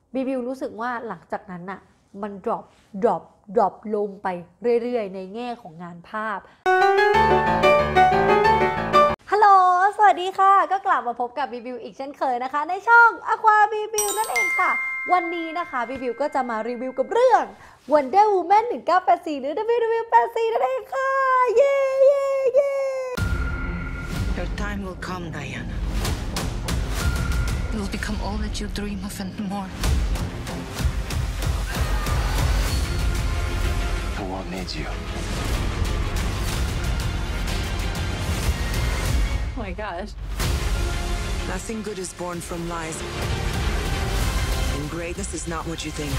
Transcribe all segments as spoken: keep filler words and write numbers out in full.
บีบิวรู้สึกว่าหลังจากนั้นน่ะมัน drop drop drop ลงไปเรื่อยๆในแง่ของงานภาพฮัลโหลสวัสดีค่ะก็กลับมาพบกับบีบิวอีกเช่นเคยนะคะในช่อง Aqua บีบิวนั่นเองค่ะวันนี้นะคะบีบิวก็จะมารีวิวกับเรื่อง Wonder Woman หนึ่งเก้าแปดสี่หรือ ดับเบิลยู ดับเบิลยู แปดสี่นั่นเองค่ะเย้เย้เย้ Your time will come, Diana. You will become all that you dream of and more. The world needs you. Oh my gosh. Nothing good is born from lies. And greatness is not what you think.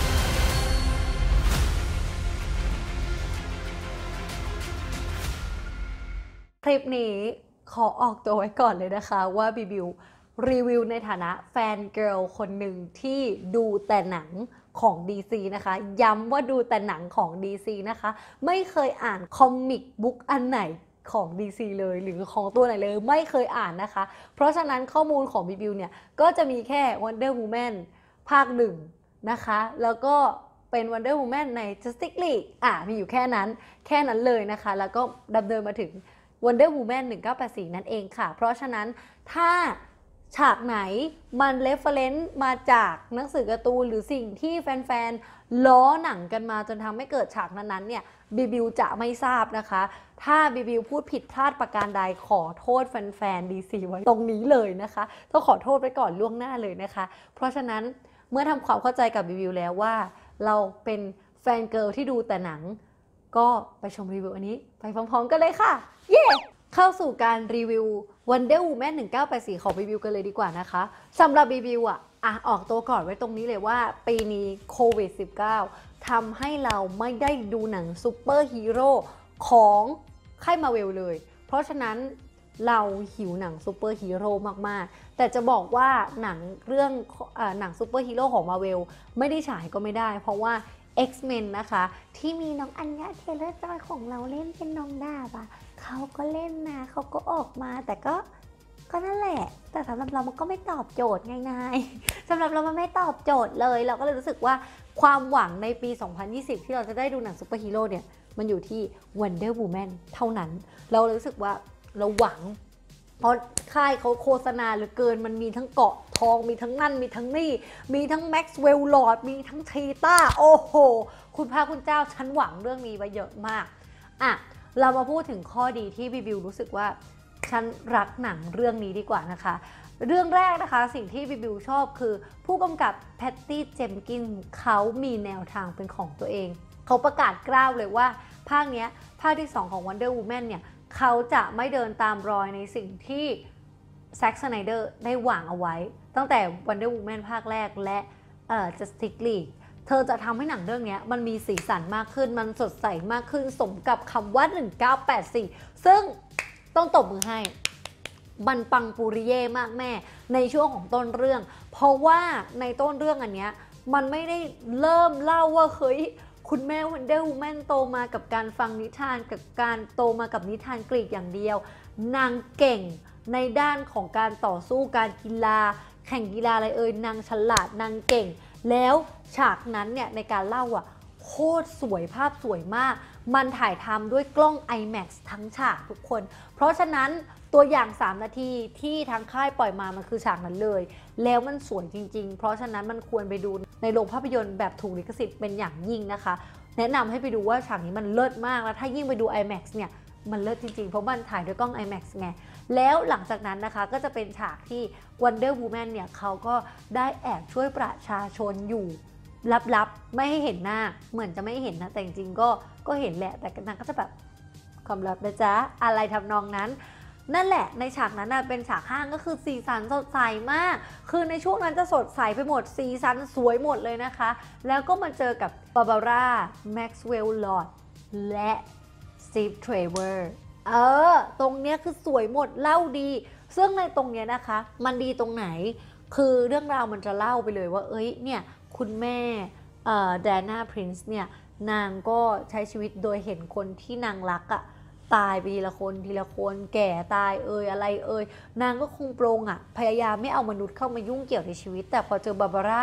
คลิปนี้ขอออกตัวไว้ก่อนเลยนะคะว่าบีบิวรีวิวในฐานะแฟนเกิร์ลคนหนึ่งที่ดูแต่หนังของ ดี ซี นะคะย้ำว่าดูแต่หนังของ ดี ซี นะคะไม่เคยอ่านคอมิกบุ๊กอันไหนของ ดี ซี เลยหรือของตัวไหนเลยไม่เคยอ่านนะคะเพราะฉะนั้นข้อมูลของบีบิวเนี่ยก็จะมีแค่ Wonder Woman ภาคหนึ่งนะคะแล้วก็เป็น Wonder Woman ใน Justice League อ่ะมีอยู่แค่นั้นแค่นั้นเลยนะคะแล้วก็ดำเนินมาถึงWonder Woman หนึ่งเก้าแปดสี่นั่นเองค่ะเพราะฉะนั้นถ้าฉากไหนมัน reference มาจากหนังสือการ์ตูนหรือสิ่งที่แฟนๆล้อหนังกันมาจนทำให้เกิดฉากนั้นๆเนี่ยบีบิวจะไม่ทราบนะคะถ้าบีบิวพูดผิดพลาดประการใดขอโทษแฟนๆ ดี ซี ไว้ตรงนี้เลยนะคะต้องขอโทษไว้ก่อนล่วงหน้าเลยนะคะเพราะฉะนั้นเมื่อทำความเข้าใจกับบีบิวแล้วว่าเราเป็นแฟนเกิร์ลที่ดูแต่หนังก็ไปชมรีวิวอันนี้ไปพร้อมๆกันเลยค่ะเย้เข้าสู่การรีวิว Wonder Woman หนึ่งเก้าแปดสี่ของบีบิวกันเลยดีกว่านะคะสำหรับบีบิวอ่ะอ่ะออกตัวก่อนไว้ตรงนี้เลยว่าปีนี้โควิด สิบเก้า ทำให้เราไม่ได้ดูหนังซูเปอร์ฮีโร่ของค่ายมาเวลเลยเพราะฉะนั้นเราหิวหนังซูเปอร์ฮีโร่มากๆแต่จะบอกว่าหนังเรื่องอ่าหนังซูเปอร์ฮีโร่ของมาเวลไม่ได้ฉายก็ไม่ได้เพราะว่า X-Men นะคะที่มีน้องอัญญาเทเลอร์จอยของเราเล่นเป็นน้องดาบอะเขาก็เล่นนะเขาก็ออกมาแต่ก็ก็นั่นแหละแต่สำหรับเรามันก็ไม่ตอบโจทย์ง่ายๆสำหรับเรามันไม่ตอบโจทย์เลยเราก็เลยรู้สึกว่าความหวังในปี สองพันยี่สิบ ที่เราจะได้ดูหนังซูเปอร์ฮีโร่เนี่ยมันอยู่ที่ Wonder Woman เท่านั้นเราเลยรู้สึกว่าเราหวังเพราะค่ายเขาโฆษณาเหลือเกินมันมีทั้งเกาะทองมีทั้งนั่นมีทั้งนี่มีทั้งแม็กซ์เวลล์ลอร์ดมีทั้งชีต้าโอ้โหคุณพระคุณเจ้าฉันหวังเรื่องนี้ไว้เยอะมากอ่ะเรามาพูดถึงข้อดีที่บีบิวรู้สึกว่าฉันรักหนังเรื่องนี้ดีกว่านะคะเรื่องแรกนะคะสิ่งที่บีบิวชอบคือผู้กำกับแพตตี้เจมกินเขามีแนวทางเป็นของตัวเองเขาประกาศกล้าวเลยว่าภาคนี้ภาคที่สองของ Wonder Woman เนี่ยเขาจะไม่เดินตามรอยในสิ่งที่แซ็กสไนเดอร์ได้วางเอาไว้ตั้งแต่ Wonder Woman ภาคแรกและเอ่อ Justice League เธอจะทำให้หนังเรื่องนี้มันมีสีสันมากขึ้นมันสดใสมากขึ้นสมกับคำว่าหนึ่งเก้าแปดสี่ซึ่งต้องตบมือให้มันปังปูริเย่มากแม่ในช่วงของต้นเรื่องเพราะว่าในต้นเรื่องอันเนี้ยมันไม่ได้เริ่มเล่าว่าเฮ้ยคุณแม่ Wonder Woman โตมากับการฟังนิทานกับการโตมากับนิทานกรีกอย่างเดียวนางเก่งในด้านของการต่อสู้การกีฬาแข่งกีฬาอะไรเอ่ยนางฉลาดนางเก่งแล้วฉากนั้นเนี่ยในการเล่าอ่ะโคตรสวยภาพสวยมากมันถ่ายทำด้วยกล้อง ไอแม็กซ์ ทั้งฉากทุกคนเพราะฉะนั้นตัวอย่างสามนาทีที่ทางค่ายปล่อยมามันคือฉากนั้นเลยแล้วมันสวยจริงๆเพราะฉะนั้นมันควรไปดูในโรงภาพยนตร์แบบถูกลิขสิทธิ์เป็นอย่างยิ่งนะคะแนะนำให้ไปดูว่าฉากนี้มันเลิศมากแล้วถ้ายิ่งไปดู ไอแม็กซ์ เนี่ยมันเลิศจริงๆเพราะมันถ่ายด้วยกล้อง ไอแม็กซ์ ไงแล้วหลังจากนั้นนะคะก็จะเป็นฉากที่ Wonder Woman เนี่ยเขาก็ได้แอบช่วยประชาชนอยู่ลับๆไม่ให้เห็นหน้าเหมือนจะไม่เห็นนะแต่จริงๆก็ก็เห็นแหละแต่นางก็จะแบบความลับนะจ๊ะอะไรทำนองนั้นนั่นแหละในฉากนั้นนะเป็นฉากห้างก็คือสีสันสดใสมากคือในช่วงนั้นจะสดใสไปหมดสีสันสวยหมดเลยนะคะแล้วก็มาเจอกับบาบาร่าแม็กซ์เวลล์ลอร์ดและสตีฟเทรเวอร์เออตรงเนี้ยคือสวยหมดเล่าดีซึ่งในตรงเนี้ยนะคะมันดีตรงไหนคือเรื่องราวมันจะเล่าไปเลยว่าเอ้ยเนี่ยคุณแม่เอ่อ Diana Prince เนี่ยนางก็ใช้ชีวิตโดยเห็นคนที่นางรักอะตายไปทีละคนทีละคนแก่ตายเอ่ยอะไรเอ่ยนางก็คงปรงอะพยายามไม่เอามนุษย์เข้ามายุ่งเกี่ยวในชีวิตแต่พอเจอบาบาร่า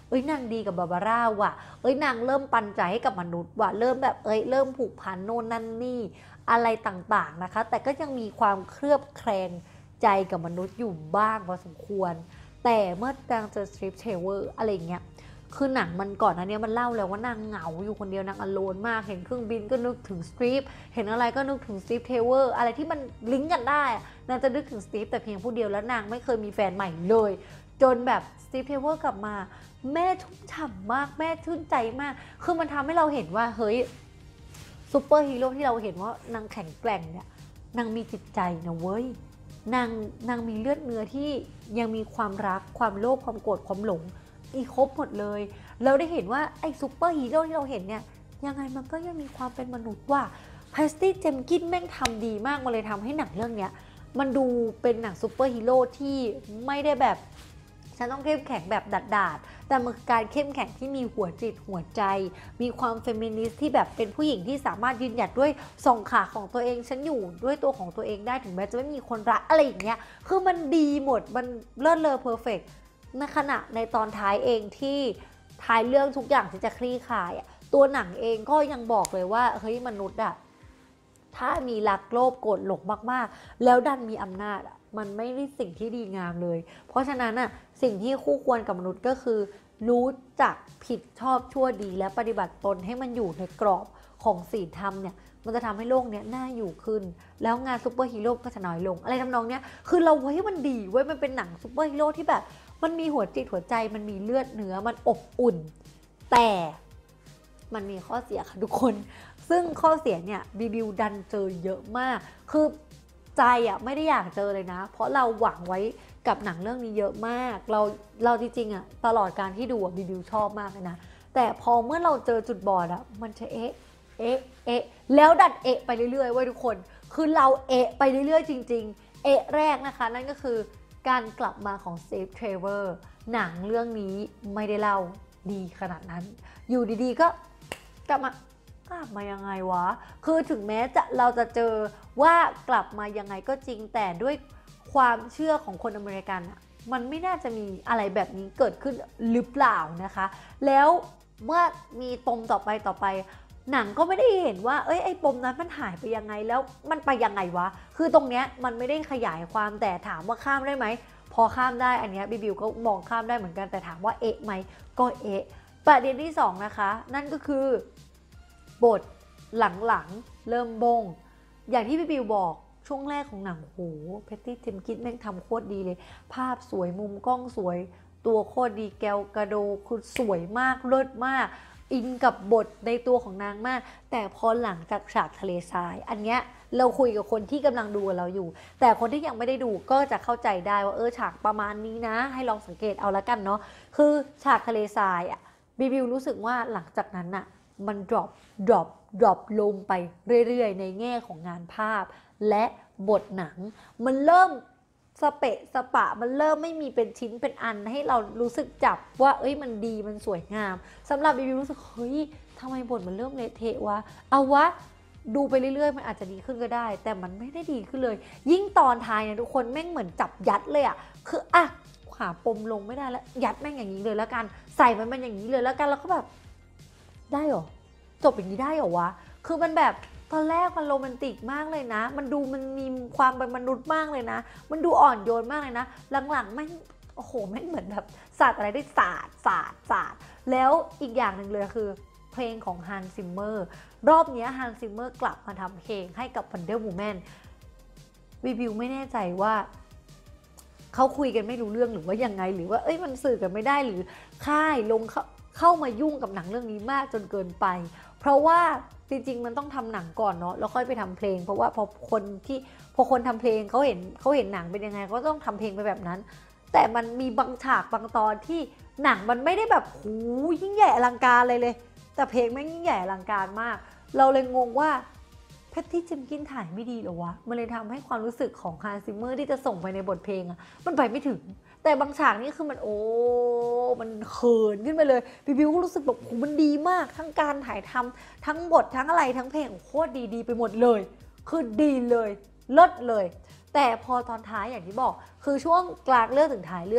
เอ้ยนางดีกับบาบาร่าว่ะเอ้ยนางเริ่มปันใจให้กับมนุษย์ว่ะเริ่มแบบเอ้ยเริ่มผูกพันโน่นนั่นนี่อะไรต่างๆนะคะแต่ก็ยังมีความเคลือบแคลงใจกับมนุษย์อยู่บ้างพอสมควรแต่เมื่อนางเจอสตรีฟเทเวอร์อะไรเงี้ยคือหนังมันก่อนอันนี้มันเล่าแล้วว่านางเหงาอยู่คนเดียวนางอโลนมากเห็นเครื่องบินก็นึกถึงสตรีฟเห็นอะไรก็นึกถึงสตรีฟเทเวอร์อะไรที่มันลิงก์กันได้นางจะนึกถึงสตรีฟแต่เพียงผู้เดียวแล้วนางไม่เคยมีแฟนใหม่เลยจนแบบสตีฟเทเวอร์กลับมาแม่ชุ่มฉ่ำมากแม่ชื่นใจมากคือมันทำให้เราเห็นว่าเฮ้ยซูเปอร์ฮีโร่ที่เราเห็นว่านางแข็งแกร่งเนี่ยนางมีจิตใจนะเว้ยนางนางมีเลือดเนื้อที่ยังมีความรักความโลภความโกรธความหลงมีครบหมดเลยเราได้เห็นว่าไอ้ซูเปอร์ฮีโร่ที่เราเห็นเนี่ยยังไงมันก็ยังมีความเป็นมนุษย์ว่าแพสตี้เจมกินแม่งทำดีมากมันเลยทำให้หนังเรื่องเนี้ยมันดูเป็นหนังซูเปอร์ฮีโร่ที่ไม่ได้แบบฉันต้องเข้มแข็งแบบดาดๆแต่มันคือการเข้มแข็งที่มีหัวจิตหัวใจมีความเฟมินิสต์ที่แบบเป็นผู้หญิงที่สามารถยืนหยัดด้วยสองขาของตัวเองฉันอยู่ด้วยตัวของตัวเองได้ถึงแม้จะไม่มีคนรักอะไรอย่างเงี้ยคือมันดีหมดมันเลิศเลอเพอร์เฟกต์ในขณะในตอนท้ายเองที่ท้ายเรื่องทุกอย่างที่จะคลี่คลายตัวหนังเองก็ยังบอกเลยว่าเฮ้ยมนุษย์อะถ้ามีรักโลภโกรธหลงมากๆแล้วดันมีอำนาจอะมันไม่ได้สิ่งที่ดีงามเลยเพราะฉะนั้นน่ะสิ่งที่คู่ควรกับมนุษย์ก็คือรู้จักผิดชอบชั่วดีและปฏิบัติตนให้มันอยู่ในกรอบของศีลธรรมเนี่ยมันจะทำให้โลกเนี้ยน่าอยู่ขึ้นแล้วงานซุปเปอร์ฮีโร่ก็จะน้อยลงอะไรทำนองเนี้ยคือเราเฮ้ยมันดีเว้ยมันเป็นหนังซุปเปอร์ฮีโร่ที่แบบมันมีหัวจิตหัวใจมันมีเลือดเนื้อมันอบอุ่นแต่มันมีข้อเสียค่ะทุกคนซึ่งข้อเสียเนี่ยบีบิวดันเจอเยอะมากคือใจอ่ะไม่ได้อยากเจอเลยนะเพราะเราหวังไว้กับหนังเรื่องนี้เยอะมากเราเราจริงๆอ่ะตลอดการที่ดูอ่ะบีบิวชอบมากเลยนะแต่พอเมื่อเราเจอจุดบอดอ่ะมันจะเอ๊ะเอ๊ะเอ๊ะแล้วดัดเอะไปเรื่อยๆเว้ยทุกคนคือเราเอะไปเรื่อยๆจริงๆเอะแรกนะคะนั่นก็คือการกลับมาของเซฟเทรเวอร์หนังเรื่องนี้ไม่ได้เล่าดีขนาดนั้นอยู่ดีๆก็กลับมากลับมายังไงวะคือถึงแม้จะเราจะเจอว่ากลับมายังไงก็จริงแต่ด้วยความเชื่อของคนอเมริกันอะมันไม่น่าจะมีอะไรแบบนี้เกิดขึ้นหรือเปล่านะคะแล้วเมื่อมีปมต่อไปต่อไปหนังก็ไม่ได้เห็นว่าเอ้ยไอ้ปมนั้นมันหายไปยังไงแล้วมันไปยังไงวะคือตรงเนี้ยมันไม่ได้ขยายความแต่ถามว่าข้ามได้ไหมพอข้ามได้อันเนี้ยบิบิวก็มองข้ามได้เหมือนกันแต่ถามว่าเอ๊ะไหมก็เอ๊ะประเด็นที่สองนะคะนั่นก็คือบทหลังๆเริ่มบงอย่างที่พี่บิวบอกช่วงแรกของหนังโหแพตตี้เจมกินแม่งทำโคตรดีเลยภาพสวยมุมกล้องสวยตัวโคตรดีแกวกระโดคือสวยมากเลิศมากอินกับบทในตัวของนางมากแต่พอหลังจากฉากทะเลทรายอันเนี้ยเราคุยกับคนที่กำลังดูกับเราอยู่แต่คนที่ยังไม่ได้ดูก็จะเข้าใจได้ว่าเออฉากประมาณนี้นะให้ลองสังเกตเอาละกันเนาะคือฉากทะเลทรายอ่ะบิบิวรู้สึกว่าหลังจากนั้นน่ะมัน drop drop drop ลงไปเรื่อยๆในแง่ของงานภาพและบทหนังมันเริ่มสเปะสปะมันเริ่มไม่มีเป็นชิ้นเป็นอันให้เรารู้สึกจับว่าเอ้ยมันดีมันสวยงามสำหรับบิบิวรู้สึกเฮ้ยทำไมบทมันเริ่มเละเทะวะเอาวะดูไปเรื่อยๆมันอาจจะดีขึ้นก็ได้แต่มันไม่ได้ดีขึ้นเลยยิ่งตอนท้ายเนี่ยทุกคนแม่งเหมือนจับยัดเลยอะคืออะหาปมลงไม่ได้แล้วยัดแม่งอย่างนี้เลยแล้วกันใส่มันเป็นอย่างนี้เลยแล้วกันแล้วก็แบบได้หรอจบอย่างนี้ได้หรอวะคือมันแบบตอนแรกมันโรแมนติกมากเลยนะมันดูมันมีความเป็นมนุษย์มากเลยนะมันดูอ่อนโยนมากเลยนะหลังๆแม่งโอ้โหแม่งเหมือนแบบศาสตร์อะไรได้ศาสตร์ศาสตร์ศาสตร์แล้วอีกอย่างหนึ่งเลยคือเพลงของฮันซิมเมอร์รอบนี้ฮันซิมเมอร์กลับมาทำเพลงให้กับ Wonder Woman วิวิวไม่แน่ใจว่าเขาคุยกันไม่รู้เรื่องหรือว่ายังไงหรือว่าเอ้ยมันสื่อกันไม่ได้หรือค่ายลงเข้าเข้ามายุ่งกับหนังเรื่องนี้มากจนเกินไปเพราะว่าจริงๆมันต้องทำหนังก่อนเนาะแล้วค่อยไปทำเพลงเพราะว่าพอคนที่พอคนทำเพลงเขาเห็นเขาเห็นหนังเป็นยังไงเขาต้องทำเพลงไปแบบนั้นแต่มันมีบางฉากบางตอนที่หนังมันไม่ได้แบบหูยิ่งใหญ่อลังการเลยเลยแต่เพลงแม่งยิ่งใหญ่อลังการมากเราเลยงงว่าแพตตี้เจมกินถ่ายไม่ดีหรอวะมันเลยทำให้ความรู้สึกของฮันซิมเมอร์ที่จะส่งไปในบทเพลงอะมันไปไม่ถึงแต่บางฉากนี่คือมันโอ้มันเขินขึ้นไปเลยบิบิวก็รู้สึกแบบโหมันดีมากทั้งการถ่ายทำทั้งบททั้งอะไรทั้งเพลงโคตรดีๆไปหมดเลยคือดีเลยเลิศเลยแต่พอตอนท้ายอย่างที่บอกคือช่วงกลางเรื่องถึงท้ายเรื่องท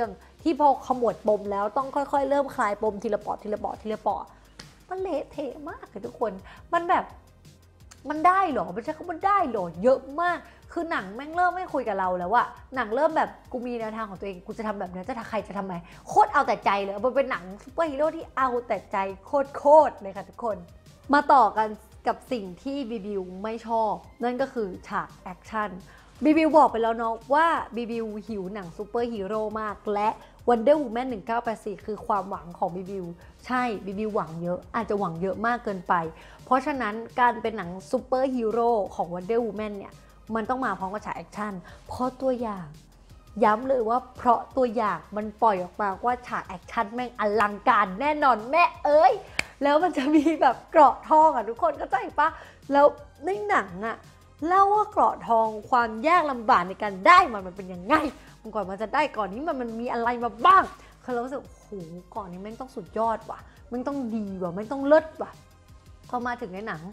ที่พอขมวดปมแล้วต้องค่อยๆเริ่มคลายปมทีละปอดทีละปอดทีละปอดมันเละเทะมากเลยทุกคนมันแบบมันได้เหรอมันใช่คำว่าได้เหรอเยอะมากคือหนังแม่งเริ่มไม่คุยกับเราแล้วอะหนังเริ่มแบบกูมีแนวทางของตัวเองกูจะทำแบบนี้จะทำใครจะทำไมโคตรเอาแต่ใจเลยมันเป็นหนังซุปเปอร์ฮีโร่ที่เอาแต่ใจโคตรๆเลยค่ะทุกคนมาต่อกันกับสิ่งที่บีบิวไม่ชอบนั่นก็คือฉากแอคชั่นบีบิวบอกไปแล้วเนาะว่าบีบิวหิวหนังซูเปอร์ฮีโร่มากและ Wonder Woman หนึ่งเก้าแปดสี่คือความหวังของบีบิวใช่บีบิวหวังเยอะอาจจะหวังเยอะมากเกินไปเพราะฉะนั้นการเป็นหนังซูเปอร์ฮีโร่ของ Wonder Woman เนี่ยมันต้องมาพร้อมกับฉากแอคชั่นเพราะตัวอย่างย้ำเลยว่าเพราะตัวอย่างมันปล่อยออกมาว่าฉากแอคชั่นแม่งอลังการแน่นอนแม่เอ้ยแล้วมันจะมีแบบเกราะทองอ่ะทุกคนเข้าใจปะแล้วในหนังอ่ะเล่าว่าเกราะทองความยากลำบากในการได้มันมันเป็นยังไงมันก่อนมันจะได้ก่อนนี้มันมันมีอะไรมาบ้างคือเรารู้สึกโอ้โหก่อนนี้แม่งต้องสุดยอดว่ะแม่งต้องดีว่ะแม่งต้องเลิศว่ะพอมาถึงในหนัง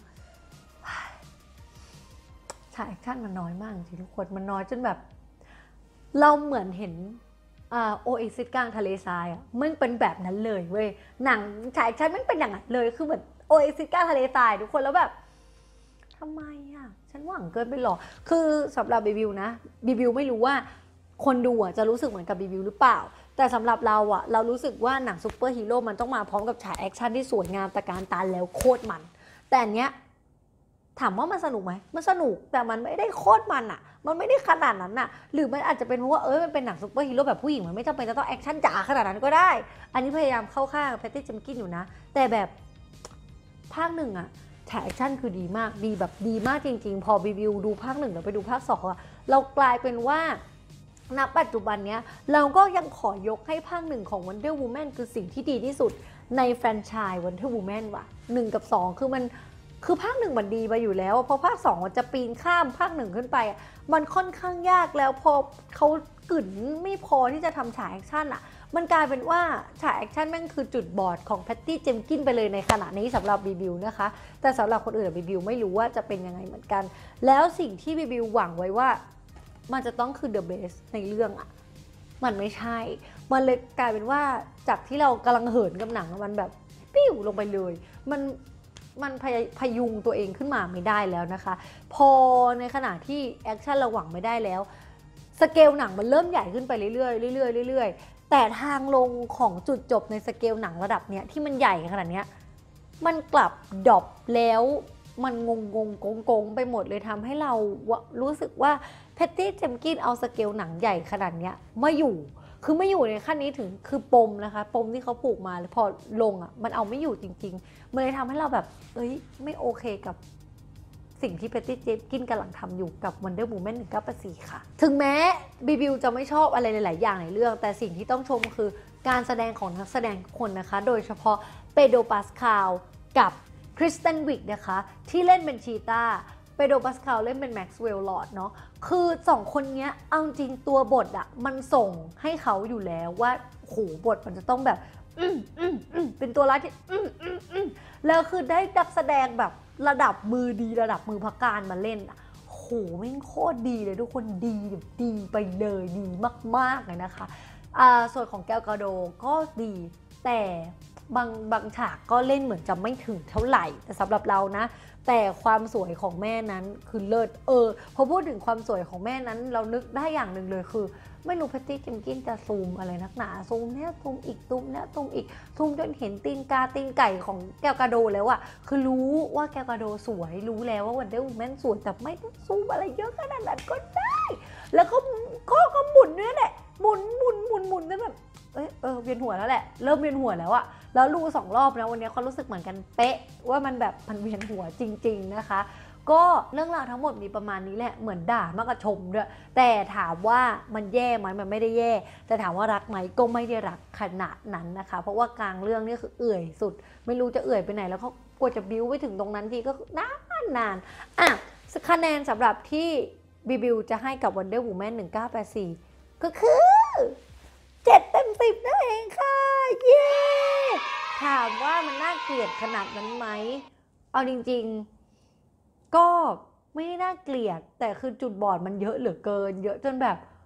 ฉากแอคชั่นมันน้อยมากจริงทุกคนมันน้อยจนแบบเราเหมือนเห็นโอเอซิสกลางทะเลทรายอ่ะมันเป็นแบบนั้นเลยเว้ยหนังฉากแอคชั่นมันเป็นอย่างนั้นเลยคือเหมือนโอเอซิสกลางทะเลทรายทุกคนแล้วแบบทำไมอ่ะฉันหวังเกินไปหรอคือสำหรับบีบิวนะบีบิวไม่รู้ว่าคนดูอ่ะจะรู้สึกเหมือนกับบีบิวหรือเปล่าแต่สำหรับเราอ่ะเรารู้สึกว่าหนังซูเปอร์ฮีโร่มันต้องมาพร้อมกับฉากแอคชั่นที่สวยงามตระการตาแล้วโคตรมันแต่อันเนี้ยถามว่ามันสนุกไหมมันสนุกแต่มันไม่ได้โคตรมันอ่ะมันไม่ได้ขนาดนั้นน่ะหรือมันอาจจะเป็นเพราะว่าเออมันเป็นหนังซูเปอร์ฮีโร่แบบผู้หญิงมันไม่จำเป็นจะต้องแอคชั่นจ๋าขนาดนั้นก็ได้อันนี้พยายามเข้าข้างแพตตี้เจมกินอยู่นะแต่แบบภาคหนึ่งอะฉากแอคชั่นคือดีมากดีแบบดีมากจริงๆพอรีวิวดูภาคหนึ่งแล้วไปดูภาคสองอะเรากลายเป็นว่าณปัจจุบันเนี้ยเราก็ยังขอยกให้ภาคหนึ่งของ Wonder Woman คือสิ่งที่ดีที่สุดในแฟรนไชส์ Wonder Woman ว่ะหนึ่งกับสองคือมันคือภาคหนึ่งมันดีมาอยู่แล้วพอภาคสองมันจะปีนข้ามภาคหนึ่งขึ้นไปมันค่อนข้างยากแล้วพอเขากึ่นไม่พอที่จะทำฉากแอคชั่นอะมันกลายเป็นว่าฉากแอคชั่นแม่งคือจุดบอดของแพตตี้เจมกินไปเลยในขณะนี้สำหรับบีบิวนะคะแต่สำหรับคนอื่นบีบิวไม่รู้ว่าจะเป็นยังไงเหมือนกันแล้วสิ่งที่บีบิวหวังไว้ว่ามันจะต้องคือ the best ในเรื่องอะมันไม่ใช่มันเลยกลายเป็นว่าจากที่เรากำลังเหินกับหนังมันแบบปิ้วลงไปเลยมันมันพยพยุงตัวเองขึ้นมาไม่ได้แล้วนะคะพอในขณะที่แอคชั่นเราหวังไม่ได้แล้วสเกลหนังมันเริ่มใหญ่ขึ้นไปเรื่อยๆเรื่อยๆเรื่อยๆแต่ทางลงของจุดจบในสเกลหนังระดับเนี้ยที่มันใหญ่ขนาดเนี้ยมันกลับดรอปแล้วมันงงงงงงไปหมดเลยทำให้เรารู้สึกว่าแพตตี้เจมกินเอาสเกลหนังใหญ่ขนาดเนี้ยไม่อยู่คือไม่อยู่ในขั้นนี้ถึงคือปมนะคะปมที่เขาผูกมาพอลงอ่ะมันเอาไม่อยู่จริงๆมันเลยทำให้เราแบบเอ้ยไม่โอเคกับสิ่งที่แพตตี้เจมกินกำลังทำอยู่กับ Wonder Woman หนึ่งเก้าแปดสี่ค่ะถึงแม้บีบิวจะไม่ชอบอะไรหลายๆอย่างในเรื่องแต่สิ่งที่ต้องชมคือการแสดงของนักแสดงทุกคนนะคะโดยเฉพาะเปโดร ปาสคาลกับคริสเตนวิกนะคะที่เล่นเป็นชีต้าเปโดร ปาสคาลเล่นเป็นแม็กซ์เวลล์ลอร์ดเนาะคือสองคนนี้เอาจริงตัวบทอะมันส่งให้เขาอยู่แล้วว่าโหบทมันจะต้องแบบอืมอืมอืมเป็นตัวร้ายที่อืมอืมอืมแล้วคือได้นักแสดงแบบระดับมือดีระดับมือพักการมาเล่นอะโหแม่งโคตรดีเลยทุกคนดีดีไปเลยดีมากๆเลยนะคะอ่าส่วนของแกลกาโดก็ดีแต่บางบางฉากก็เล่นเหมือนจะไม่ถึงเท่าไหร่แต่สำหรับเรานะแต่ความสวยของแม่นั้นคือเลิศเออพอพูดถึงความสวยของแม่นั้นเรานึกได้อย่างหนึ่งเลยคือไม่รู้แพตตี้เจมกินจะซูมอะไรนักหนาซูมเนี่ยซูมอีกซูมเนี่ยซูมอีกซูมจนเห็นตีนกาตีนไก่ของแกลกาโดแล้วอะคือรู้ว่าแกลกาโดสวยรู้แล้วว่าวันเดอร์วูแมนสวยแต่ไม่ต้องซูมอะไรเยอะขนาดนั้นก็ได้แล้วก็ก็ก็หมุนเนี่ยแหละหมุนหมุนหมุนหมุนจนแบบเออเออเวียนหัวแล้วแหละเริ่มเวียนหัวแล้วอะแล้วดูสองรอบนะวันนี้เขารู้สึกเหมือนกันเป๊ะว่ามันแบบมันเวียนหัวจริงๆนะคะก็เรื่องราวทั้งหมดมีประมาณนี้แหละเหมือนด่ามากกว่าชมด้วยแต่ถามว่ามันแย่ไหมมันไม่ได้แย่แต่ถามว่ารักไหมก็ไม่ได้รักขนาดนั้นนะคะเพราะว่ากลางเรื่องนี่คือเอื่อยสุดไม่รู้จะเอื่อยไปไหนแล้วเขากลัวจะบิ้วไปถึงตรงนั้นทีก็นานนานอ่ะคะแนนสำหรับที่บีบิวจะให้กับ Wonder Woman หนึ่งเก้าแปดสี่ก็คือเจ็ดเต็มสิบนั่นเองค่ะเย้ถามว่ามันน่าเกลียดขนาดนั้นไหมเอาจริงๆก็ไม่ได้น่าเกลียดแต่คือจุดบอดมันเยอะเหลือเกินเยอะจนแบบ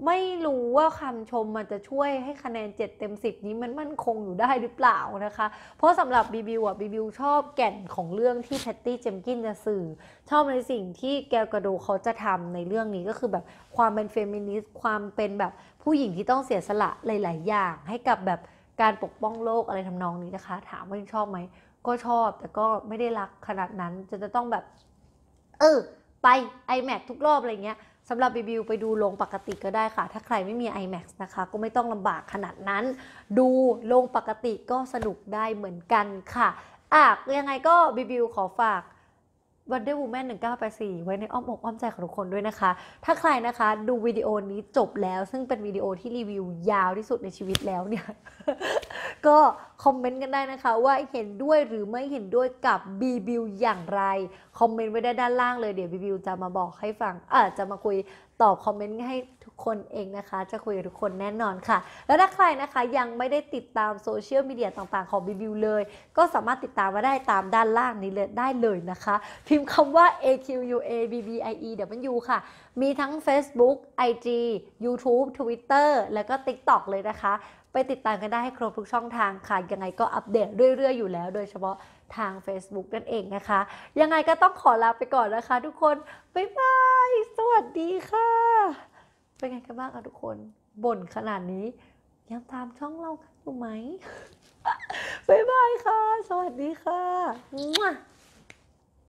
ไม่รู้ว่าคำชมมันจะช่วยให้คะแนนเจ็ดเต็มสิบนี้มันมั่นคงอยู่ได้หรือเปล่านะคะ เพราะสำหรับบีบิวอ่ะบีบิวชอบแก่นของเรื่องที่แพตตี้เจมกินจะสื่อชอบในสิ่งที่แกลกาโดเขาจะทำในเรื่องนี้ก็คือแบบความเป็นเฟมินิสต์ความเป็นแบบผู้หญิงที่ต้องเสียสละหลายๆอย่างให้กับแบบการปกป้องโลกอะไรทำนองนี้นะคะถามว่าชอบไหมก็ชอบแต่ก็ไม่ได้รักขนาดนั้นจะจะต้องแบบเออไป ไอแม็กซ์ ทุกรอบอะไรเงี้ยสำหรับรีวิวไปดูโรงปกติก็ได้ค่ะถ้าใครไม่มี ไอแม็กซ์ นะคะก็ไม่ต้องลำบากขนาดนั้นดูโรงปกติก็สนุกได้เหมือนกันค่ะอ่ะยังไงก็รีวิวขอฝาก Wonder Woman หนึ่งเก้าแปดสี่ไว้ในอ้อมอกอ้อมใจของทุกคนด้วยนะคะถ้าใครนะคะดูวิดีโอนี้จบแล้วซึ่งเป็นวิดีโอที่รีวิวยาวที่สุดในชีวิตแล้วเนี่ย ก็คอมเมนต์กันได้นะคะว่าเห็นด้วยหรือไม่เห็นด้วยกับบีบิวอย่างไรคอมเมนต์ไว้ได้ด้านล่างเลยเดี๋ยวบีบิวจะมาบอกให้ฟังอาจจะมาคุยตอบคอมเมนต์ให้ทุกคนเองนะคะจะคุยกับทุกคนแน่นอนค่ะแล้วถ้าใครนะคะยังไม่ได้ติดตามโซเชียลมีเดียต่างๆของบีบิวเลยก็สามารถติดตามมาได้ตามด้านล่างนี้เลยได้เลยนะคะพิมพ์คำว่า เอ คิว ยู เอ บี บี ไอ อี ดับเบิลยู ค่ะมีทั้ง Facebook ไอ จี YouTube Twitter แล้วก็ TikTok เลยนะคะไปติดตามกันได้ให้ครบทุกช่องทางค่ะยังไงก็อัปเดตเรื่อยๆอยู่แล้วโดยเฉพาะทาง Facebook นั่นเองนะคะยังไงก็ต้องขอลาไปก่อนนะคะทุกคนบ๊ายบายสวัสดีค่ะเป็นไงกันบ้างคะทุกคนบ่นขนาดนี้ยังตามช่องเรากันอยู่ไหม บ๊ายบายค่ะสวัสดีค่ะ